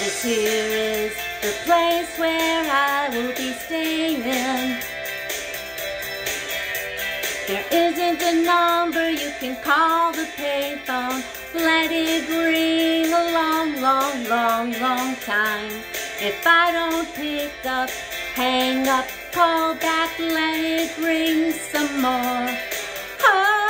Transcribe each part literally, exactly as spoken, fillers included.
This here is the place where I will be staying. There isn't a number you can call the payphone. Let it ring a long, long, long, long time. If I don't pick up, hang up, call back, let it ring some more. Oh,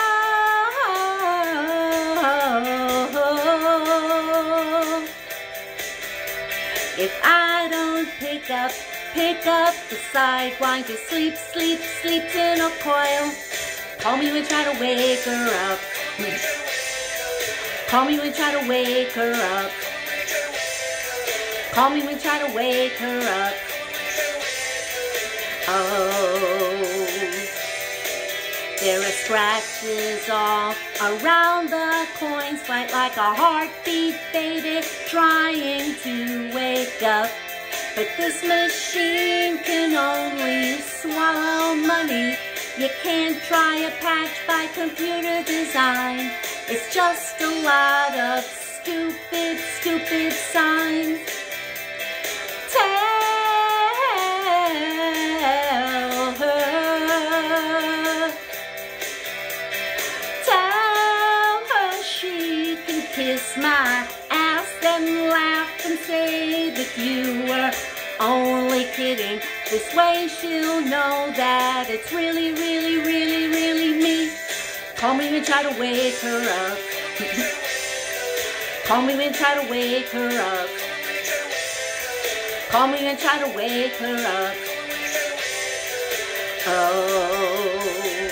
oh, oh, oh. If I don't pick up, pick up, the Sidewinder sleeps, sleeps, sleeps in a coil. Call me when you try to wake her up. Call me when you try to wake her up. Call me when you try to wake her up. Oh, there are scratches all around the coin slide like a heartbeat baby trying to wake up. But this machine can only swallow money. You can't try a patch by computer design. It's just a lot of stupid, stupid signs. Tell her, tell her she can kiss my ass and laugh and say that you were only kidding. This way she'll know that it's really, really, really, really me. Call me when you try to wake her up. Call me when you try to wake her up. Call me when you try to wake her up. Oh,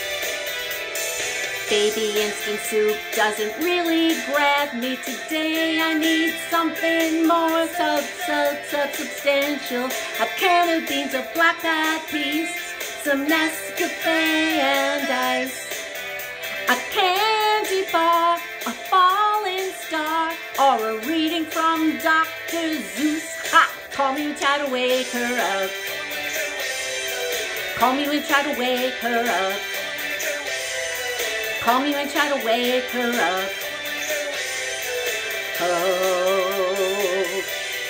baby instant soup doesn't really grab me today. I need something more sub, sub, sub substantial. A can of beans, a black-eyed peas, some Nescafe and ice. A candy bar, a falling star, or a reading from Doctor Zeus. Ha! Call me when you try to wake her up. Call me when you try to wake her up. Call me when you try to wake her up. Oh,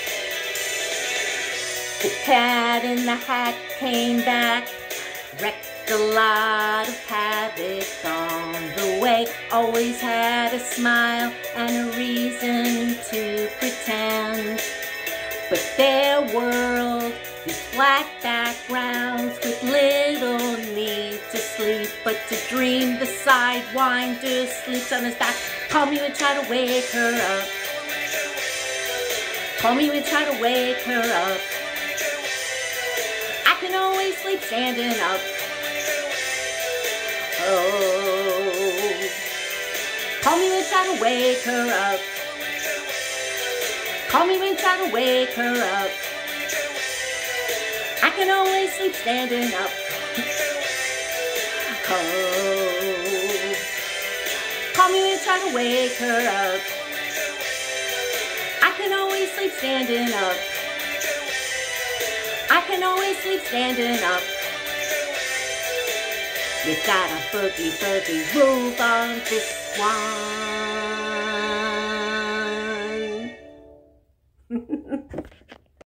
the cat in the hat came back, wrecked a lot of havoc on the way. Always had a smile and a reason to pretend. But their world is black backgrounds with little need to sleep, but to dream. The Sidewinder sleeps on his back. Call me when you try to wake her up. Call me when you try to wake her up. I can always sleep standing up. Oh, call me when you try to wake her up. Call me when you try to wake her up. I can always sleep standing up. Oh, call me when you try to wake her up. I can always sleep standing up. I can always sleep standing up. You got a boogie boogie groove on this one.